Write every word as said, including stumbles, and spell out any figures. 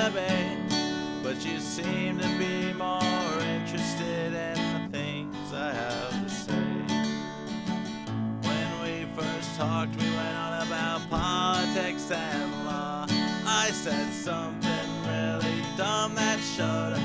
debate, but you seem to be more interested in the things I have to say. When we first talked, we went on about politics and law. I said something really dumb that showed